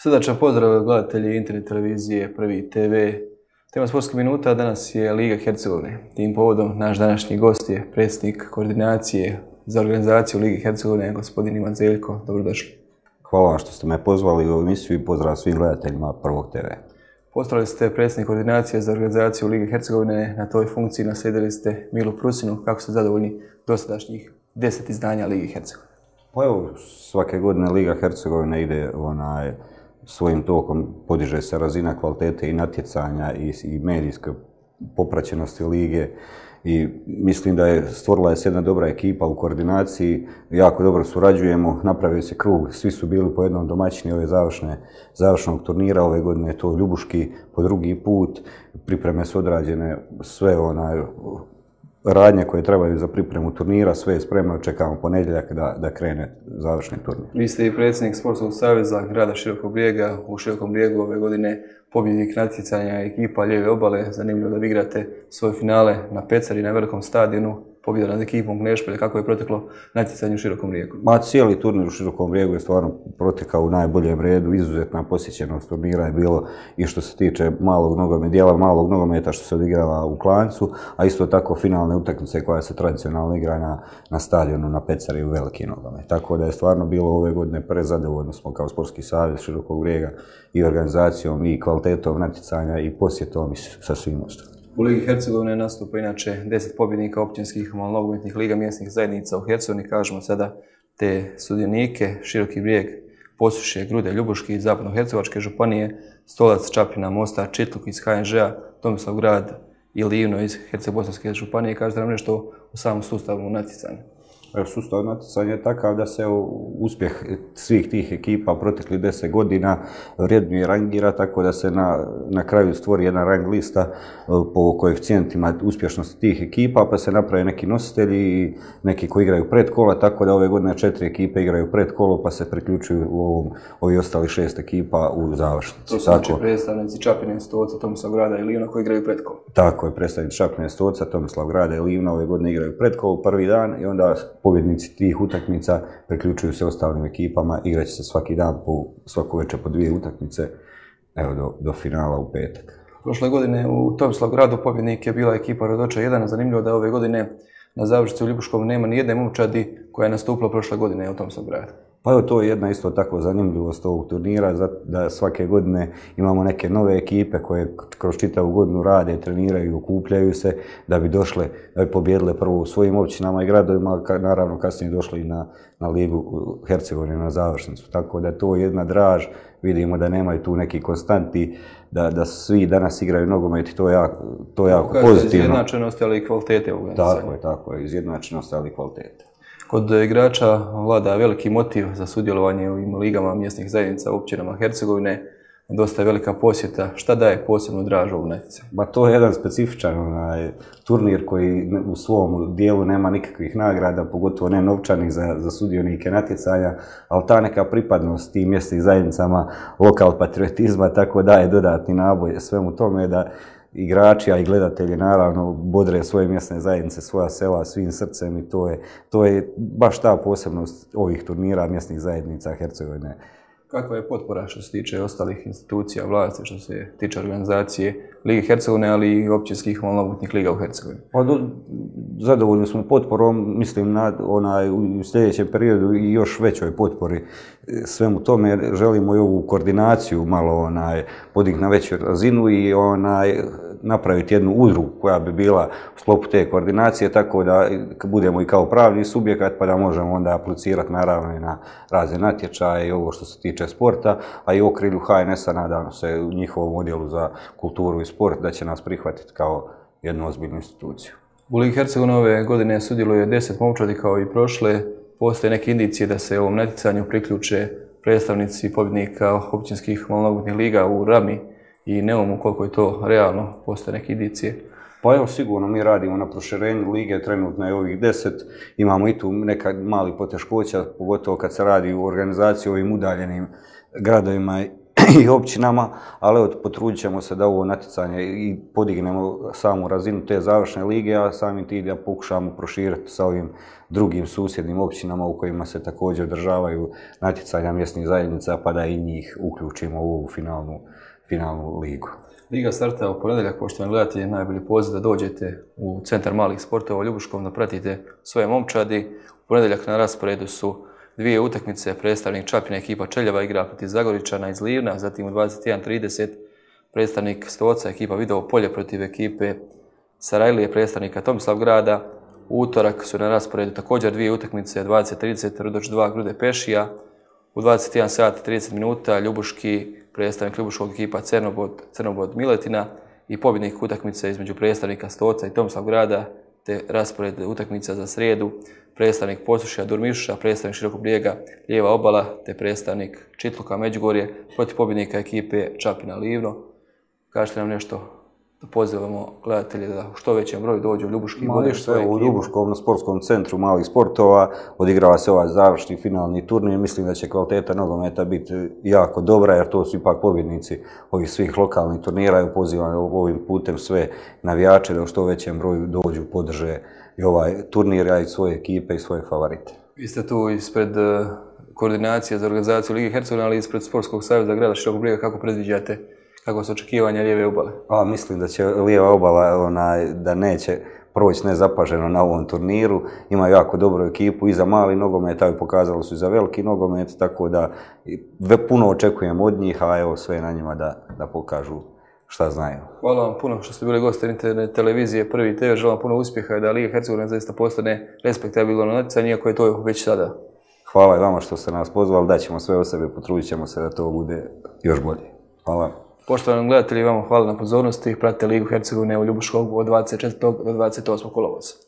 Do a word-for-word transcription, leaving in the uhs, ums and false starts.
Srdačan pozdrav gledatelji internet televizije Prvi te ve. Tema sportskih minuta danas je Liga Hercegovine. Tim povodom naš današnji gost je predsjednik koordinacije za organizaciju Lige Hercegovine, gospodin Ivan Zeljko. Dobrodošli. Hvala vam što ste me pozvali u ovu emisiju i pozdrav svim gledateljima Prvog te ve. Postali ste predsjednik koordinacije za organizaciju Lige Hercegovine. Na toj funkciji naslijedili ste Milu Prusinu. Kako ste zadovoljni dosadašnjih deset izdanja Lige Hercegovine? Pa evo, svake godine Liga Hercegovine ide onaj, svojim tokom, podiže se razina kvalitete i natjecanja i, i medijske popraćenosti lige. I mislim da je stvorila je se jedna dobra ekipa u koordinaciji, jako dobro surađujemo, napravio se krug, svi su bili po jednom domaćini ove završne, završnog turnira, ove godine je to Ljubuški po drugi put, pripreme su odrađene, sve onaj, radnje koje trebaju za pripremu turnira, sve je spremno, čekamo ponedjeljak da, da krene završni turnir. Vi ste i predsjednik Sportskog saveza grada Širokog Brijega. U Širokom Brijegu ove godine pobjednik natjecanja ekipa Lijeve obale. Zanimljivo da vi igrate svoje finale na Pecari, na velikom stadionu, pobjeda nad ekipom Knešpelje. Kako je proteklo natjecanje u Širokom Brijegu? Ma, cijeli turnir u Širokom Brijegu je stvarno protekao u najboljem redu. Izuzetna posjećenost turnira je bilo i što se tiče malog nogometa, dijela malog nogometa što se odigrava u Klanjcu, a isto tako finalne utakmice koja se tradicionalno igra na, na stadionu na Pecari u veliki nogomet. Tako da je stvarno bilo ove godine prezadovoljno smo kao Sportski savez Širokog Brijega i organizacijom i kvalitetom natjecanja i posjetom i sa svim ostalim. U Ligi Hercegovine nastupa inače deset pobjednika općinskih malnogometnih liga mjesnih zajednica u Hercegovini. Kažemo sada te sudionike: Široki Brijeg, Posušje, Grude, Ljubuški iz Zapadno-hercegovačke županije, Stolac, Čapljina, Mostar, Čitluk iz ha en že a, Tomislavgrad i Livno iz Herceg-bosanske županije. Kažete nam nešto o samom sustavu natjecanja? Sustav natjecanja je takav da se uspjeh svih tih ekipa proteklih deset godina vrijednije rangira, tako da se na, na kraju stvori jedna rang lista po koeficijentima uspješnosti tih ekipa, pa se naprave neki nositelji i neki koji igraju predkola, tako da ove godine četiri ekipe igraju predkolo, pa se priključuju u ovom, ovi ostali šest ekipa u završnici. To su znači predstavnici Čapljine, Stolca, Tomislavgrada i Livna koji igraju predkolo. Tako je, predstavnici Čapljine, Stolca, Tomislavgrada i Livna ove godine igraju predkolo prvi dan i onda pobjednici tih utakmica priključuju se ostalim ekipama, igraće se svaki dan, po, svako večer po dvije utakmice, evo do, do finala u petak. Prošle godine u Tomislavgradu pobjednik je bila ekipa Rodoča jedan. Zanimljivo da ove godine na završnici u Ljubuškom nema ni jedne momčadi koja je nastupila prošle godine u Tomislavgradu. Pa evo, to je jedna isto tako zanimljivost ovog turnira, da svake godine imamo neke nove ekipe koje kroz čitavu godinu rade, treniraju i okupljaju se da bi došle, da bi pobjedile prvo u svojim općinama i gradovima, naravno kasnije došli na, na Ligu Hercegovine na završnicu. Tako da je to jedna draž, vidimo da nemaju tu neki konstanti, da, da svi danas igraju nogomet i to je jako, to je jako pozitivno. Izjednačenost, ali i kvalitete u Tako je, tako je, izjednačenost, ali i kvalitete. Kod igrača vlada veliki motiv za sudjelovanje u ovim ligama mjesnih zajednica u općinama Hercegovine. Dosta je velika posjeta. Šta daje posebnu draž ovog natjecanja? Ba, to je jedan specifičan onaj, turnir koji u svom dijelu nema nikakvih nagrada, pogotovo ne novčanih za, za sudionike natjecanja, ali ta neka pripadnost tim mjesnim zajednicama, lokal patriotizma, tako daje dodatni naboj svemu tome da igrači, a i gledatelji naravno bodre svoje mjesne zajednice, svoja sela svim srcem i to je, to je baš ta posebnost ovih turnira mjesnih zajednica Hercegovine. Kakva je potpora što se tiče ostalih institucija vlasti, što se tiče organizacije Lige Hercegovine, ali i općinskih malnogometnih liga u Hercegovini? Zadovoljni smo potporom, mislim na onaj, u sljedećem periodu i još većoj potpori svemu tome. Želimo i ovu koordinaciju malo onaj, podignuti na veću razinu i onaj, napraviti jednu udrugu koja bi bila u sklopu te koordinacije, tako da budemo i kao pravni subjekat, pa da možemo onda aplicirati naravno i na razne natječaje i ovo što se tiče sporta, a i u okrilju ha en es a nadamo se u njihovom odjelu za kulturu i sport da će nas prihvatiti kao jednu ozbiljnu instituciju. U Ligi Hercegovine ove godine sudjeluje deset momčadi kao i prošle. Postoje neke indicije da se ovom natjecanju priključe predstavnici pobjednika općinskih malnogometnih liga u Rami i nemamo koliko je to realno, postoje neke indicije. Pa evo, sigurno mi radimo na proširenju lige, trenutno je ovih deset, imamo i tu neka mali poteškoća, pogotovo kad se radi u organizaciji ovim udaljenim gradovima i općinama, ali evo, potrudit ćemo se da ovo natjecanje i podignemo samu razinu te završne lige, a samim tim da pokušamo proširiti sa ovim drugim susjednim općinama u kojima se također održavaju natjecanja mjesnih zajednica, pa da i njih uključimo u ovu finalnu, finalnu ligu. Liga starta u ponedjeljak, poštovani gledatelji, najbolji poziv da dođete u Centar malih sportova u Ljubuškom, da pratite svoje momčadi. U ponedjeljak na rasporedu su dvije utakmice, predstavnik Čapina ekipa Čeljeva igra protiv Zagoričana iz Livna, zatim u dvadeset jedan trideset predstavnik Stoca ekipa Vidovo Polje protiv ekipe Sarajlije predstavnika Tomislavgrada. U utorak su na rasporedu također dvije utakmice, dvadeset trideset Rudoš dva Grude Pešija, u dvadeset jedan sat i trideset minuta Ljubuški predstavnik Ljubuškog ekipa Crnobod, Crnobod Miletina i pobjednik utakmice između predstavnika Stoca i Tomislavgrada, te raspored utakmica za srijedu, predstavnik Posušja Durmišuša, predstavnik Širokog Brijega Lijeva Obala, te predstavnik Čitluka Međugorje protiv pobjednika ekipe Čapina Livno. Kažete nam nešto da pozivamo gledatelje da u što većem broju dođu u Ljubuški i vodiš svoje ekipe. U Ljubuškom na sportskom centru malih sportova odigrava se ovaj završni finalni turnir. Mislim da će kvaliteta nogometa biti jako dobra, jer to su ipak pobjednici ovih svih lokalnih turnira i pozivam ovim putem sve navijače da u što većem broju dođu, podrže i ovaj turnir, a i svoje ekipe i svoje favorite. Vi ste tu ispred koordinacije za organizaciju Lige Hercegovine, ali ispred Sportskog saveza grada Širokog Brijega. Kako predviđate, kako su očekivanja Lijeve obale? A, mislim da će Lijeva obala onaj, da neće proći nezapaženo na ovom turniru. Ima jako dobru ekipu i za mali nogomet, a pokazali su i za veliki nogomet, tako da puno očekujem od njih, a evo sve na njima da, da pokažu šta znaju. Hvala vam puno što ste bili gosti internet televizije Prvi te ve. Želim vam puno uspjeha i da Liga Hercegovine zaista postane respektabilno natjecanje, iako je to već sada. Hvala i vama što ste nas pozvali, daćemo sve o sebi, potrudit ćemo se da to bude još bolje. Hvala. Poštovani gledatelji, vama hvala na pozornosti. Pratite Ligu Hercegovine u Ljubuškom od dvadeset četvrtog do dvadeset osmog kolovoza.